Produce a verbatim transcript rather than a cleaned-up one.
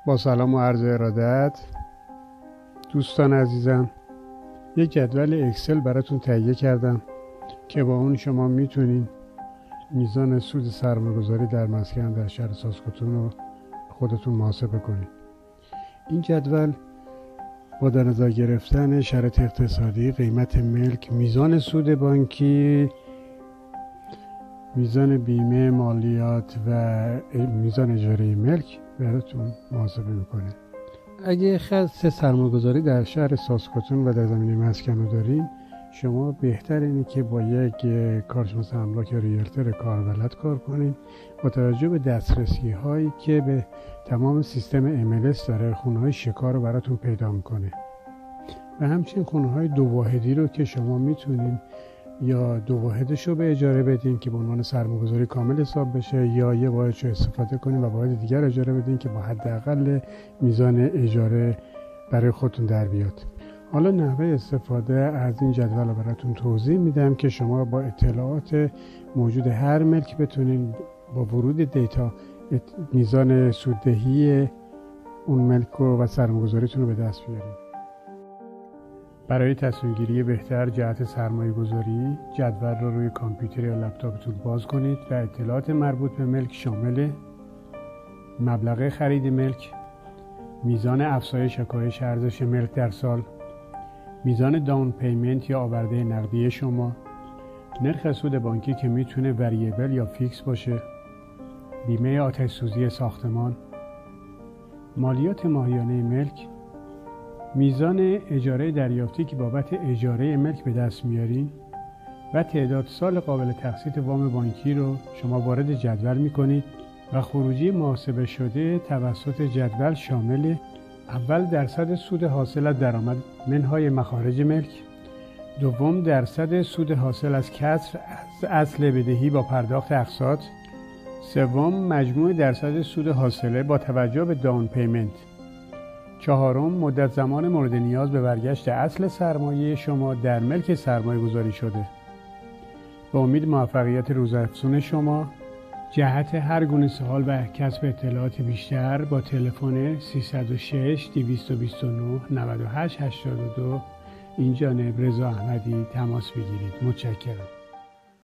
با سلام و عرض ارادت دوستان عزیزم، یک جدول اکسل براتون تهیه کردم که با اون شما میتونین میزان سود سرمایه‌گذاری در مسکن در شهر ساسکاتون رو خودتون محاسبه کنید. این جدول با در نظر گرفتن شرایط اقتصادی، قیمت ملک، میزان سود بانکی، میزان بیمه مالیات و میزان اجاره ملک براتون محاسبه میکنه. اگه خط سرمایه‌گذاری در شهر ساسکاتون و در زمینه مسکن رو دارین، شما بهتر اینه که با یک کارشناس املاک یا ریلتور کاربلد کار کنین با توجه به دسترسی هایی که به تمام سیستم ام ال اس داره. خونه های شکار رو براتون پیدا میکنه و همچنین خونه های دو واحدی رو که شما میتونین یا دو واحدش رو به اجاره بدین که به عنوان سرمایه‌گذاری کامل حساب بشه، یا یه واحدش رو استفاده کنین و واحد دیگر اجاره بدین که با حداقل میزان اجاره برای خودتون در بیاد. حالا نحوه استفاده از این جدول رو براتون توضیح میدم که شما با اطلاعات موجود هر ملک بتونین با ورود دیتا میزان سوددهی اون ملک و سرمایه‌گذاریتون رو به دست بیارین. برای تصمیم گیری بهتر جهت سرمایه گذاری، جدول رو روی کامپیوتر یا لپتاپتون باز کنید و اطلاعات مربوط به ملک شامل مبلغ خرید ملک، میزان افزایش یا کاهش ارزش ملک در سال، میزان داون پیمنت یا آورده نقدی شما، نرخ سود بانکی که میتونه وریبل یا فیکس باشه، بیمه آتش سوزی ساختمان، مالیات ماهیانه ملک، میزان اجاره دریافتی که بابت اجاره ملک به دست میارین و تعداد سال قابل تقسیط وام بانکی رو شما وارد جدول میکنید و خروجی محاسبه شده توسط جدول شامل اول درصد سود حاصل از درآمد منهای مخارج ملک، دوم درصد سود حاصل از کسر از اصل بدهی با پرداخت اقساط، سوم مجموع درصد سود حاصله با توجه به داون پیمنت، چهارم مدت زمان مورد نیاز به برگشت اصل سرمایه شما در ملک سرمایه گذاری شده. با امید موفقیت روزافزون شما. جهت هر گونه سوال و کسب اطلاعات بیشتر با تلفن سیصد و شش دویست و بیست و نه نود و هشت هشتاد و دو این جانب رضا احمدی تماس بگیرید. متشکرم.